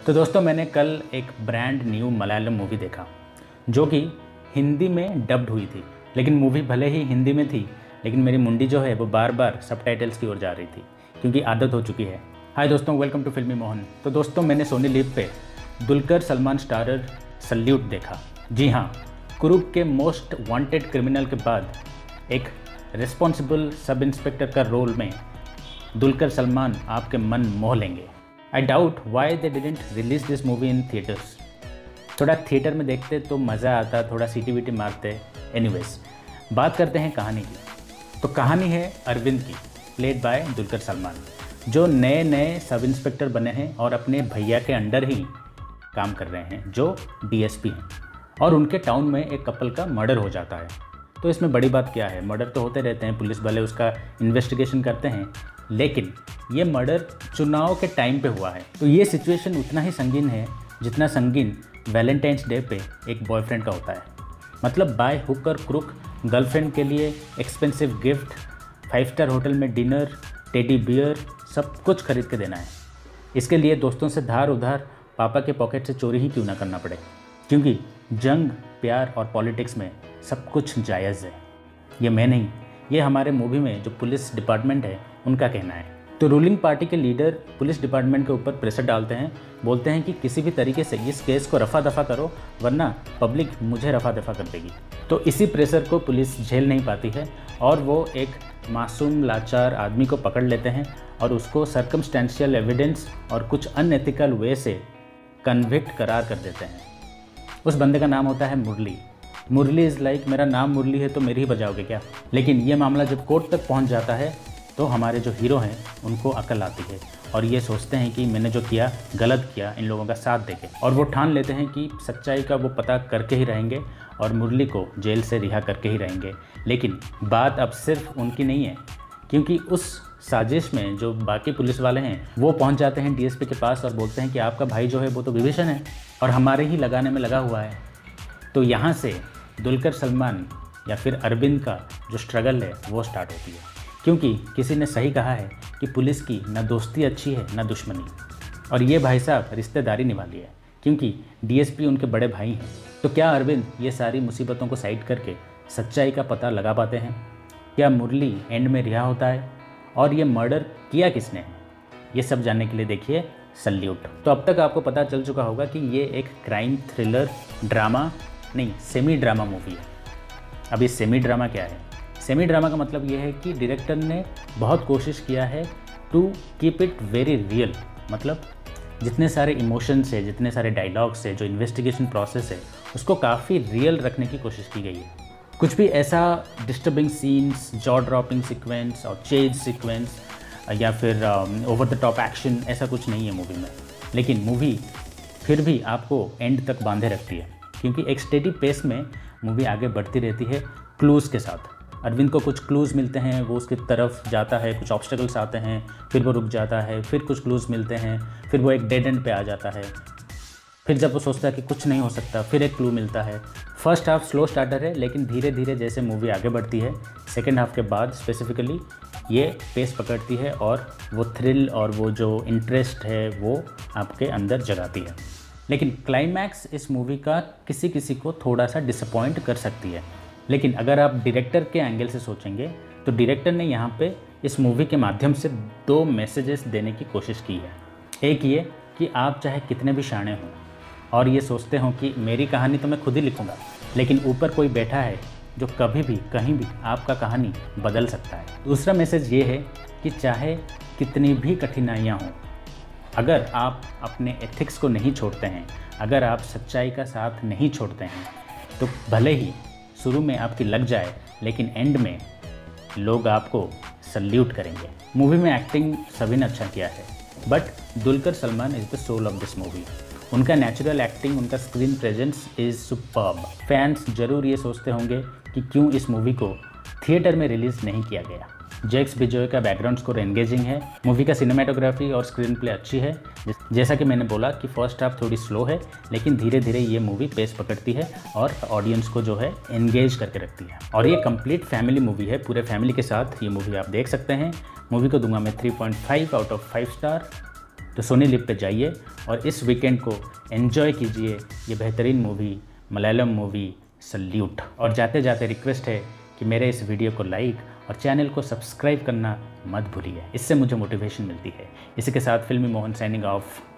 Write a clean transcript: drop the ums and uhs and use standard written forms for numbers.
तो दोस्तों मैंने कल एक ब्रांड न्यू मलयालम मूवी देखा जो कि हिंदी में डब्ड हुई थी। लेकिन मूवी भले ही हिंदी में थी लेकिन मेरी मुंडी जो है वो बार बार सबटाइटल्स की ओर जा रही थी क्योंकि आदत हो चुकी है। हाय दोस्तों, वेलकम टू फिल्मी मोहन। तो दोस्तों मैंने सोनी लिव पे दुलकर सलमान स्टारर सल्यूट देखा। जी हाँ, कुरूप के मोस्ट वांटेड क्रिमिनल के बाद एक रिस्पॉन्सिबल सब इंस्पेक्टर का रोल में दुलकर सलमान आपके मन मोह लेंगे। I doubt why they didn't release this movie in theatres. थोड़ा थिएटर में देखते तो मज़ा आता, थोड़ा सीटी वीटी मारते। एनीवेज, बात करते हैं कहानी की। तो कहानी है अरविंद की, प्लेड बाय दुलकर सलमान, जो नए नए सब इंस्पेक्टर बने हैं और अपने भैया के अंडर ही काम कर रहे हैं जो डीएसपी हैं। और उनके टाउन में एक कपल का मर्डर हो जाता है। तो इसमें बड़ी बात क्या है, मर्डर तो होते रहते हैं, पुलिस वाले उसका इन्वेस्टिगेशन करते हैं, लेकिन ये मर्डर चुनाव के टाइम पे हुआ है। तो ये सिचुएशन उतना ही संगीन है जितना संगीन वैलेंटाइंस डे पे एक बॉयफ्रेंड का होता है। मतलब बाय हुक और क्रुक गर्लफ्रेंड के लिए एक्सपेंसिव गिफ्ट, 5 स्टार होटल में डिनर, टेडी बियर, सब कुछ खरीद के देना है। इसके लिए दोस्तों से धार उधार, पापा के पॉकेट से चोरी ही क्यों ना करना पड़े, क्योंकि जंग, प्यार और पॉलिटिक्स में सब कुछ जायज़ है। ये मैं नहीं, ये हमारे मूवी में जो पुलिस डिपार्टमेंट है उनका कहना है। तो रूलिंग पार्टी के लीडर पुलिस डिपार्टमेंट के ऊपर प्रेशर डालते हैं, बोलते हैं कि किसी भी तरीके से इस केस को रफा दफा करो वरना पब्लिक मुझे रफा दफा कर देगी। तो इसी प्रेशर को पुलिस झेल नहीं पाती है और वो एक मासूम लाचार आदमी को पकड़ लेते हैं और उसको सर्कमस्टेंशियल एविडेंस और कुछ अनएथिकल वे से कन्विक्ट करार कर देते हैं। उस बंदे का नाम होता है मुरली। मुरली इज़ लाइक, मेरा नाम मुरली है तो मेरी ही बजाओगे क्या। लेकिन ये मामला जब कोर्ट तक पहुंच जाता है तो हमारे जो हीरो हैं उनको अकल आती है और ये सोचते हैं कि मैंने जो किया गलत किया, इन लोगों का साथ देके, और वो ठान लेते हैं कि सच्चाई का वो पता करके ही रहेंगे और मुरली को जेल से रिहा करके ही रहेंगे। लेकिन बात अब सिर्फ उनकी नहीं है, क्योंकि उस साजिश में जो बाकी पुलिस वाले हैं वो पहुंच जाते हैं डीएसपी के पास और बोलते हैं कि आपका भाई जो है वो तो विभीषण है और हमारे ही लगाने में लगा हुआ है। तो यहाँ से दुलकर सलमान या फिर अरविंद का जो स्ट्रगल है वो स्टार्ट होती है, क्योंकि किसी ने सही कहा है कि पुलिस की ना दोस्ती अच्छी है ना दुश्मनी। और ये भाई साहब रिश्तेदारी निभा ली है, क्योंकि डीएसपी उनके बड़े भाई हैं। तो क्या अरविंद ये सारी मुसीबतों को साइड करके सच्चाई का पता लगा पाते हैं? क्या मुरली एंड में रिहा होता है? और ये मर्डर किया किसने है? ये सब जानने के लिए देखिए सल्यूट। तो अब तक आपको पता चल चुका होगा कि ये एक क्राइम थ्रिलर ड्रामा नहीं, सेमी ड्रामा मूवी है। अब ये सेमी ड्रामा क्या है? सेमी ड्रामा का मतलब ये है कि डायरेक्टर ने बहुत कोशिश किया है to keep it very real. मतलब जितने सारे इमोशंस है, जितने सारे डायलॉग्स है, जो इन्वेस्टिगेशन प्रोसेस है, उसको काफ़ी रियल रखने की कोशिश की गई है। कुछ भी ऐसा disturbing scenes, jaw dropping sequence और चेज सीक्वेंस या फिर ओवर द टॉप एक्शन, ऐसा कुछ नहीं है मूवी में। लेकिन मूवी फिर भी आपको एंड तक बांधे रखती है, क्योंकि एक स्टेडी पेस में मूवी आगे बढ़ती रहती है क्लूज़ के साथ। अरविंद को कुछ क्लूज़ मिलते हैं, वो उसकी तरफ जाता है, कुछ ऑब्स्टेकल्स आते हैं, फिर वो रुक जाता है, फिर कुछ क्लूज़ मिलते हैं, फिर वो एक डेड एंड पे आ जाता है। फिर जब वो सोचता है कि कुछ नहीं हो सकता, फिर एक क्लू मिलता है। फर्स्ट हाफ स्लो स्टार्टर है, लेकिन धीरे धीरे जैसे मूवी आगे बढ़ती है, सेकेंड हाफ के बाद स्पेसिफिकली ये पेस पकड़ती है और वो थ्रिल और वो जो इंटरेस्ट है वो आपके अंदर जगाती है। लेकिन क्लाइमैक्स इस मूवी का किसी किसी को थोड़ा सा डिसअपॉइंट कर सकती है। लेकिन अगर आप डायरेक्टर के एंगल से सोचेंगे तो डायरेक्टर ने यहाँ पे इस मूवी के माध्यम से 2 मैसेजेस देने की कोशिश की है। एक ये कि आप चाहे कितने भी शाणे हों और ये सोचते हो कि मेरी कहानी तो मैं खुद ही लिखूँगा, लेकिन ऊपर कोई बैठा है जो कभी भी कहीं भी आपका कहानी बदल सकता है। दूसरा मैसेज ये है कि चाहे कितनी भी कठिनाइयाँ हों, अगर आप अपने एथिक्स को नहीं छोड़ते हैं, अगर आप सच्चाई का साथ नहीं छोड़ते हैं, तो भले ही शुरू में आपकी लग जाए लेकिन एंड में लोग आपको सल्यूट करेंगे। मूवी में एक्टिंग सभी ने अच्छा किया है, but Dulquer Salmaan is the soul of this movie. उनका नेचुरल एक्टिंग, उनका screen presence is superb. Fans ज़रूर ये सोचते होंगे कि क्यों इस मूवी को थिएटर में रिलीज़ नहीं किया गया। जैक्स बिजॉय का बैकग्राउंड स्कोर एंगेजिंग है, मूवी का सिनेमेटोग्राफी और स्क्रीन प्ले अच्छी है। जैसा कि मैंने बोला कि फर्स्ट हाफ थोड़ी स्लो है, लेकिन धीरे धीरे ये मूवी पेस पकड़ती है और ऑडियंस को जो है एंगेज करके रखती है। और ये कंप्लीट फैमिली मूवी है, पूरे फैमिली के साथ ये मूवी आप देख सकते हैं। मूवी को दूंगा मैं 3.5 आउट ऑफ 5 स्टार। तो सोनी लिव पे जाइए और इस वीकेंड को एन्जॉय कीजिए ये बेहतरीन मूवी, मलयालम मूवी सल्यूट। और जाते जाते रिक्वेस्ट है कि मेरे इस वीडियो को लाइक और चैनल को सब्सक्राइब करना मत भूलिए, इससे मुझे मोटिवेशन मिलती है। इसी के साथ फिल्मी मोहन साइनिंग ऑफ।